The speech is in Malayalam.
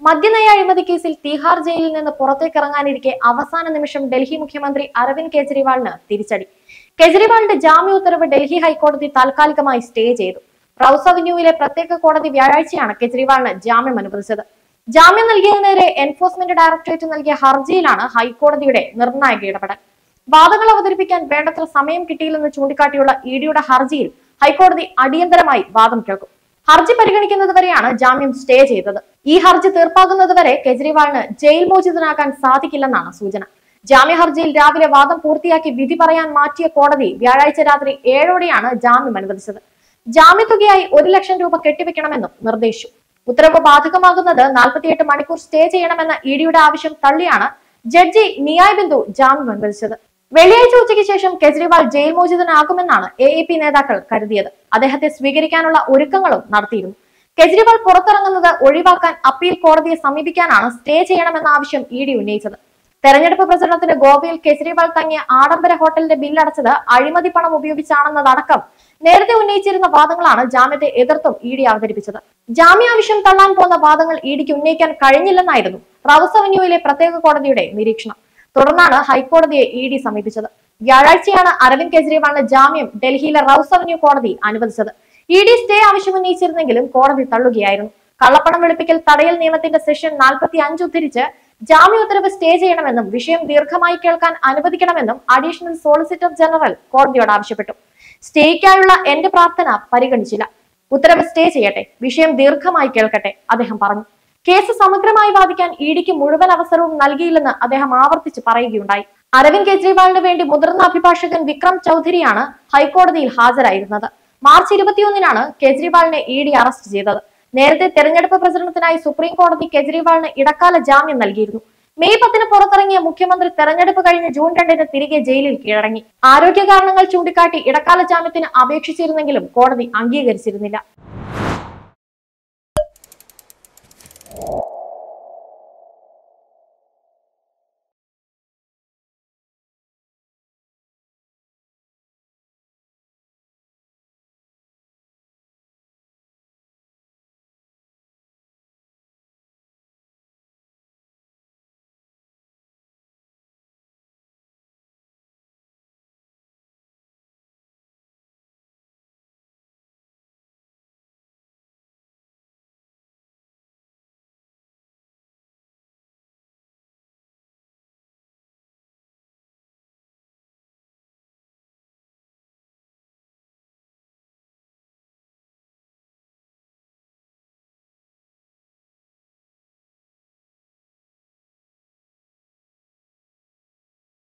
മദ്യനയ അഴിമതി കേസിൽ തീഹാർ ജയിലിൽ നിന്ന് പുറത്തേക്കിറങ്ങാനിരിക്കെ അവസാന നിമിഷം ഡൽഹി മുഖ്യമന്ത്രി അരവിന്ദ് കെജ്രിവാളിന് തിരിച്ചടി. കെജ്രിവാളിന്റെ ജാമ്യ ഉത്തരവ് ഡൽഹി ഹൈക്കോടതി താൽക്കാലികമായി സ്റ്റേ ചെയ്തു. റൌസ് അവന്യൂവിലെ പ്രത്യേക കോടതി വ്യാഴാഴ്ചയാണ് കെജ്രിവാളിന് ജാമ്യം അനുവദിച്ചത്. ജാമ്യം നൽകിയതിനെതിരെ എൻഫോഴ്സ്മെന്റ് ഡയറക്ടറേറ്റ് നൽകിയ ഹർജിയിലാണ് ഹൈക്കോടതിയുടെ നിർണായക ഇടപെടൽ. വാദങ്ങൾ അവതരിപ്പിക്കാൻ വേണ്ടത്ര സമയം കിട്ടിയില്ലെന്ന് ചൂണ്ടിക്കാട്ടിയുള്ള ഇഡിയുടെ ഹർജിയിൽ ഹൈക്കോടതി അടിയന്തരമായി വാദം കേൾക്കും. ഹർജി പരിഗണിക്കുന്നതുവരെയാണ് ജാമ്യം സ്റ്റേ ചെയ്തത്. ഈ ഹർജി തീർപ്പാകുന്നതുവരെ കെജ്രിവാളിന് ജയിൽ മോചിതനാകാൻ സാധിക്കില്ലെന്നാണ് സൂചന. ജാമ്യ ഹർജിയിൽ രാവിലെ വാദം പൂർത്തിയാക്കി വിധി പറയാൻ മാറ്റിയ കോടതി വ്യാഴാഴ്ച രാത്രി 7ഓടെയാണ് ജാമ്യം അനുവദിച്ചത്. ജാമ്യത്തുകയായി 1 ലക്ഷം രൂപ കെട്ടിവെക്കണമെന്നും നിർദ്ദേശിച്ചു. ഉത്തരവ് ബാധകമാകുന്നത് 48 മണിക്കൂർ സ്റ്റേ ചെയ്യണമെന്ന ഇഡിയുടെ ആവശ്യം തള്ളിയാണ് ജഡ്ജി നിയായ് ബിന്ദു ജാമ്യം അനുവദിച്ചത്. വെള്ളിയാഴ്ച ഉച്ചയ്ക്ക് ശേഷം കെജ്രിവാൾ ജയിൽ മോചിതനാകുമെന്നാണ് AAP നേതാക്കൾ കരുതിയത്. അദ്ദേഹത്തെ സ്വീകരിക്കാനുള്ള ഒരുക്കങ്ങളും നടത്തിയിരുന്നു. കെജ്രിവാൾ പുറത്തിറങ്ങുന്നത് ഒഴിവാക്കാൻ അപ്പീൽ കോടതിയെ സമീപിക്കാനാണ് സ്റ്റേ ചെയ്യണമെന്ന ആവശ്യം ഇഡി ഉന്നയിച്ചത്. തെരഞ്ഞെടുപ്പ് പ്രചരണത്തിന് ഗോവയിൽ കെജ്രിവാൾ തങ്ങിയ ആഡംബര ഹോട്ടലിന്റെ ബില്ലടച്ചത് അഴിമതി പണം ഉപയോഗിച്ചാണെന്നതടക്കം നേരത്തെ ഉന്നയിച്ചിരുന്ന വാദങ്ങളാണ് ജാമ്യത്തെ എതിർത്തും ഇഡി അവതരിപ്പിച്ചത്. ജാമ്യ ആവശ്യം തള്ളാൻ പോന്ന വാദങ്ങൾ ഇഡിക്ക് ഉന്നയിക്കാൻ കഴിഞ്ഞില്ലെന്നായിരുന്നു റൌസ് അവന്യൂവിലെ പ്രത്യേക കോടതിയുടെ നിരീക്ഷണം. തുടർന്നാണ് ഹൈക്കോടതിയെ ഇഡി സമീപിച്ചത്. വ്യാഴാഴ്ചയാണ് അരവിന്ദ് കെജ്രിവാളിന് ജാമ്യം ഡൽഹിയിലെ റൌസ് അവന്യൂ കോടതി അനുവദിച്ചത്. ഇഡി സ്റ്റേ ആവശ്യമുന്നയിച്ചിരുന്നെങ്കിലും കോടതി തള്ളുകയായിരുന്നു. കള്ളപ്പണം വെളുപ്പിക്കൽ തടയൽ നിയമത്തിന്റെ സെക്ഷൻ 45 ഉദ്ധരിച്ച് ജാമ്യ ഉത്തരവ് സ്റ്റേ ചെയ്യണമെന്നും വിഷയം ദീർഘമായി കേൾക്കാൻ അനുവദിക്കണമെന്നും അഡീഷണൽ സോളിസിറ്റർ ജനറൽ കോടതിയോട് ആവശ്യപ്പെട്ടു. സ്റ്റേയ്ക്കായുള്ള എന്റെ പ്രാർത്ഥന പരിഗണിച്ചില്ല. ഉത്തരവ് സ്റ്റേ ചെയ്യട്ടെ, വിഷയം ദീർഘമായി കേൾക്കട്ടെ, അദ്ദേഹം പറഞ്ഞു. കേസ് സമഗ്രമായി വാദിക്കാൻ ഇഡിക്ക് മുഴുവൻ അവസരവും നൽകിയില്ലെന്ന് അദ്ദേഹം ആവർത്തിച്ച് പറയുകയുണ്ടായി. അരവിന്ദ് കെജ്രിവാളിന് വേണ്ടി മുതിർന്ന അഭിഭാഷകൻ വിക്രം ചൌധരിയാണ് ഹൈക്കോടതിയിൽ ഹാജരായിരുന്നത്. മാർച്ച് 21-നാണ് കെജ്രിവാളിനെ ഇഡി അറസ്റ്റ് ചെയ്തത്. നേരത്തെ തെരഞ്ഞെടുപ്പ് പ്രചരണത്തിനായി സുപ്രീം കോടതി കെജ്രിവാളിന് ഇടക്കാല ജാമ്യം നൽകിയിരുന്നു. മെയ് 10-ന് പുറത്തിറങ്ങിയ മുഖ്യമന്ത്രി തെരഞ്ഞെടുപ്പ് കഴിഞ്ഞ് ജൂൺ 2-ന് തിരികെ ജയിലിൽ കീഴടങ്ങി. ആരോഗ്യ കാരണങ്ങൾ ചൂണ്ടിക്കാട്ടി ഇടക്കാല ജാമ്യത്തിന് അപേക്ഷിച്ചിരുന്നെങ്കിലും കോടതി അംഗീകരിച്ചിരുന്നില്ല.